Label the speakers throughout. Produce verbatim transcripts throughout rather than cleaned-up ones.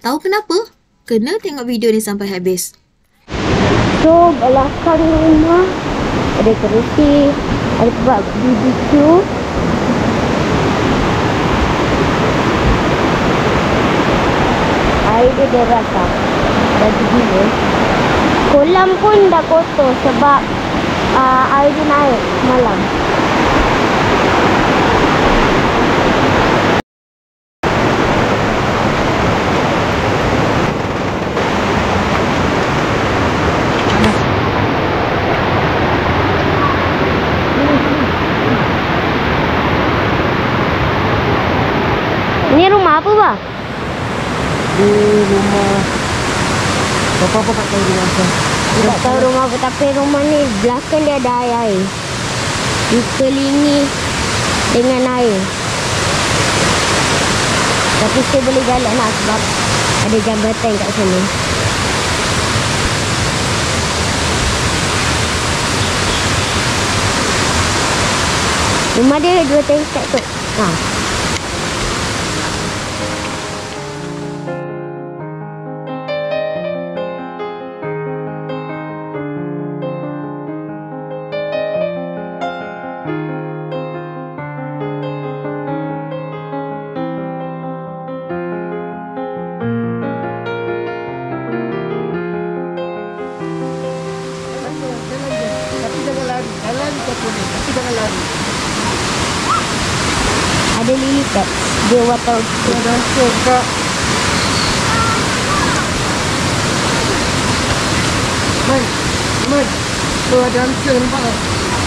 Speaker 1: tahu kenapa? Kena tengok video ni sampai habis.
Speaker 2: So, belakang rumah ada kerusi, ada tempat B B Q. Air dia deras lah. Dah gila. Kolam pun dah kotor sebab uh, air dia naik malam. Ini rumah apa, Bah?
Speaker 3: Ini rumah Bapak-bapak tak tahu rumah apa.
Speaker 2: Tak tahu rumah apa, tapi rumah ni belakang dia ada air. Dikelilingi dengan air. Tapi saya boleh jalan nak sebab ada jambatan kat sini. Rumah dia dua tingkat tu. Ha. Ada lily pads. Dia water.
Speaker 3: Dia dancer kak. Man, man. Tu ada dancer nampak tak?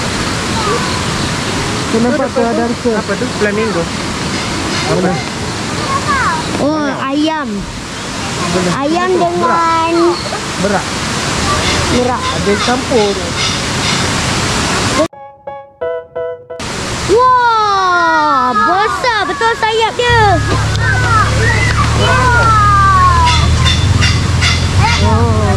Speaker 3: Tu nampak tu ada dancer. Apa tu? Flamingo. Apa?
Speaker 2: Oh, ayam.
Speaker 3: Boleh.
Speaker 2: Ayam dengan
Speaker 3: Berak.
Speaker 2: berak.
Speaker 3: Ada campur.
Speaker 2: Wah, besar betul sayap dia. Oh.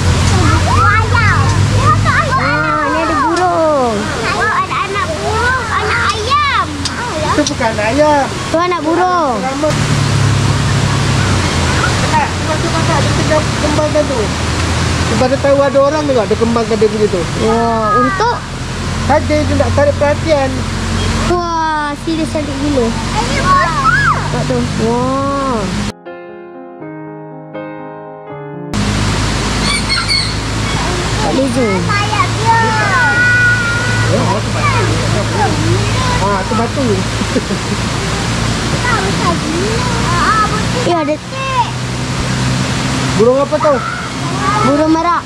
Speaker 2: Ah, ni ada burung.
Speaker 4: Ada anak burung, anak ayam.
Speaker 3: Itu bukan ayam.
Speaker 2: Tu anak burung.
Speaker 3: Lama. Tak, tu kakak dia tengah kembangkan tu. Sebab dia tahu ada orang tengok dia kembangkan dia begitu.
Speaker 2: Wah, untuk
Speaker 3: Saja dia nak tarik perhatian.
Speaker 2: wah, serius cantik gila.
Speaker 4: Ini besar.
Speaker 2: Tak tu. Wah. Tak boleh zoom.
Speaker 4: Sayap dia.
Speaker 3: Ah, tu batu.
Speaker 4: Ah, besar gila. Ah, betul.
Speaker 2: Ya, ada
Speaker 3: Burung apa tu?
Speaker 2: burung merak.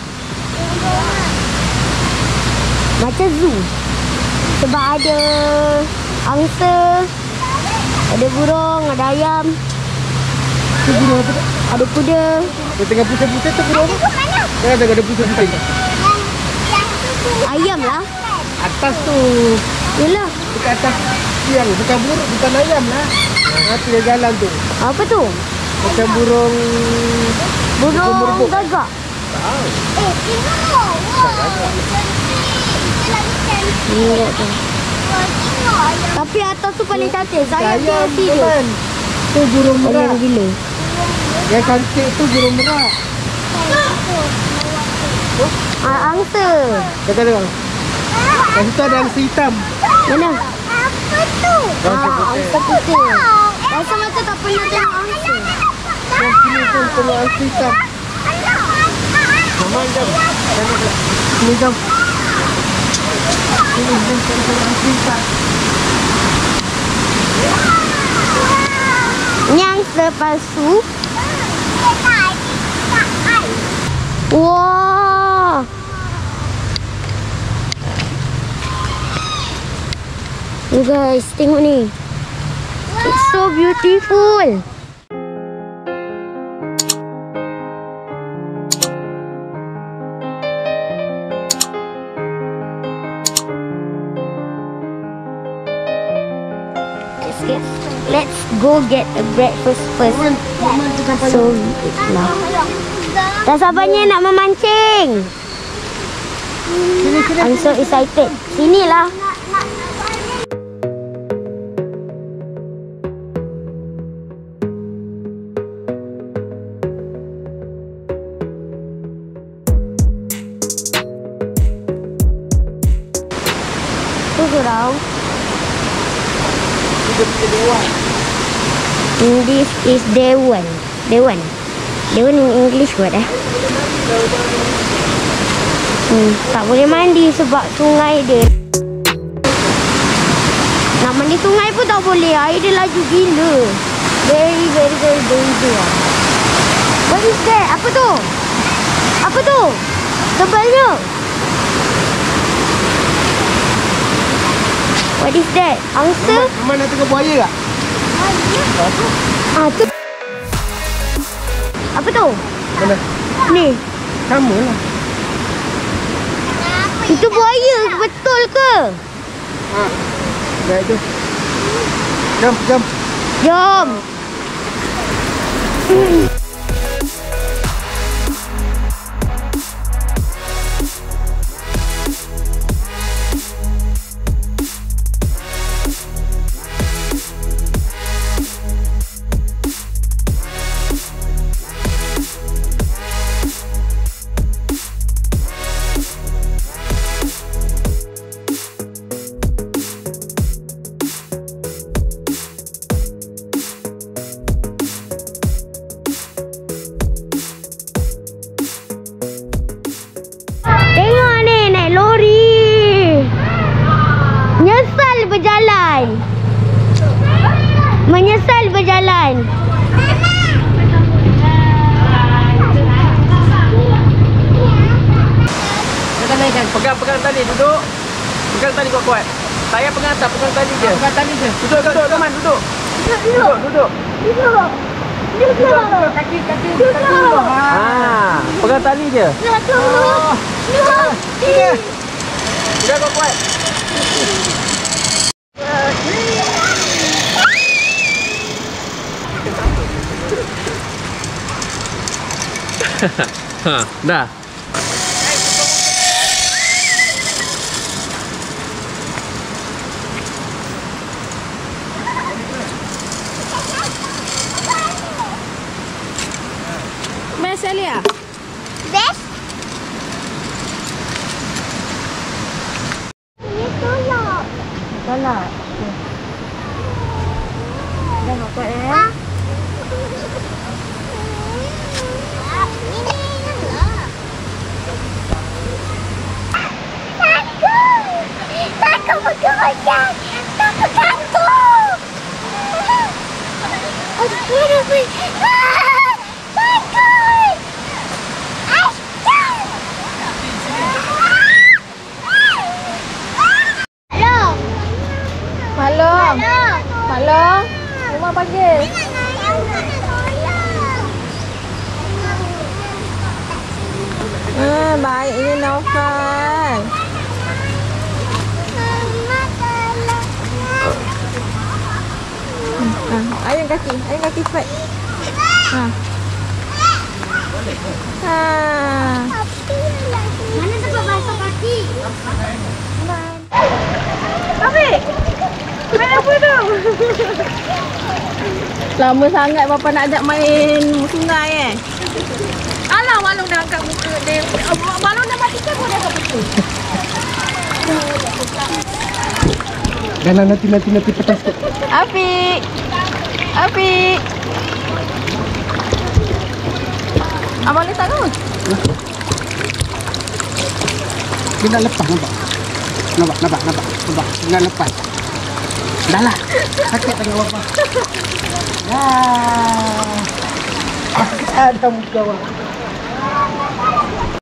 Speaker 2: Macam zoo. Sebab ada angsa, ada burung, ada ayam,
Speaker 3: Tu burung apa tu?
Speaker 2: ada kuda.
Speaker 3: Dia tengah pusing-pusing tu burung apa?
Speaker 4: Mana?
Speaker 3: Tengah tengok ada pusing-pusing.
Speaker 4: Yang yang tu tu.
Speaker 2: Ayam lah.
Speaker 3: Atas tu.
Speaker 2: Yelah.
Speaker 3: Dekat atas tiang. Bukan burung, bukan ayam lah. Nanti dia jalan tu.
Speaker 2: Apa tu?
Speaker 3: Macam burung...
Speaker 2: Burung
Speaker 3: Burung
Speaker 2: gagak.
Speaker 4: Eh, tengok. Wah, cantik. Dia lagi cantik.
Speaker 2: Ni tu.
Speaker 4: Wah, tengok ayam.
Speaker 2: Tapi atas tu paling cantik. Sayap dia
Speaker 3: Ayam tu
Speaker 2: serius.
Speaker 3: kan. Tu burung
Speaker 2: Ayam
Speaker 3: merak.
Speaker 2: gila.
Speaker 3: Yang cantik tu burung merak.
Speaker 2: Ah, angsa.
Speaker 3: Kata tengok. Kat situ ada angsa hitam.
Speaker 2: Mana?
Speaker 4: Apa tu?
Speaker 2: Ah, angsa putih. Rasa macam tak pernah tengok angsa.
Speaker 3: Yang sini tu tengok angsa hitam. Mama jom. Sini jom. Sini jom tengok angsa hitam.
Speaker 2: Ni angsa palsu. Wah. You guys, tengok ni. It's so beautiful. Let's get, let's go get a breakfast first.
Speaker 3: Momen, momen tu sampai.
Speaker 2: So, nah. Tak sabarnya nak memancing.
Speaker 3: Sini, sini.
Speaker 2: I'm so excited. Sinilah. kau.
Speaker 3: Dia punya dewan.
Speaker 2: This is Dewan. Dewan. Dewan in English what eh? Hmm, tak boleh mandi sebab sungai dia. Nak mandi sungai pun tak boleh. Air dia laju gila. Very, very, very dangerous. What is that? Apa tu? Apa tu? Tebalnya. What is that? Angsa?
Speaker 3: Mama nak tengok buaya tak?
Speaker 2: Ah, tu. Apa tu?
Speaker 3: Mana?
Speaker 2: Ni.
Speaker 3: Sama lah.
Speaker 2: Itu buaya betul ke?
Speaker 3: Ha. Baik tu. Jom, jom.
Speaker 2: Jom. Tengok ni, naik lori. Nyesal berjalan. Menyesal berjalan.
Speaker 3: Jangan naikkan.
Speaker 5: Pegang, pegang tali, duduk. Pegang tali kuat-kuat. Saya pegang atas, pegang tali je.
Speaker 3: Pegang tali je.
Speaker 5: Duduk, duduk, teman, duduk. Duduk, duduk.
Speaker 2: Duduk. Duduk.
Speaker 3: Kaki, kaki, kaki dulu. Ha.
Speaker 5: Ha, pegang tali je.
Speaker 2: Duduk. Duduk.
Speaker 3: Tiga.
Speaker 5: Pegang kuat-kuat. Ha, dah.
Speaker 1: Best Alia.
Speaker 4: Best. Ini tolak.
Speaker 2: Tolak. Dah kuat eh.
Speaker 4: Ah. Ini lah. Takut. Takut bergoyang. Takut takut. Astagfirullah. Ah, takut. Astagfirullah. Halo.
Speaker 1: Halo.
Speaker 4: Halo.
Speaker 1: Halo. Rumah panggil. Ah, baik ini Naufal. Ah, ayun kaki, ayun kaki cepat. Ha. Ha.
Speaker 4: Mana tempat basuh kaki?
Speaker 1: Afiq. Main apa tu? Lama sangat bapa nak ajak main sungai eh. Alah, Walung dah angkat muka dia. Walung dah matikan pun dah angkat muka.
Speaker 3: Jangan nanti, nanti, nanti petas tu.
Speaker 1: Afiq. Afiq. Abang letak tu.
Speaker 3: Dia nak lepas, nampak? Nampak, nampak, nampak. Nampak, nak lepas. Dah lah. Sakit tangan bapa. Dah. Ada muka bapa.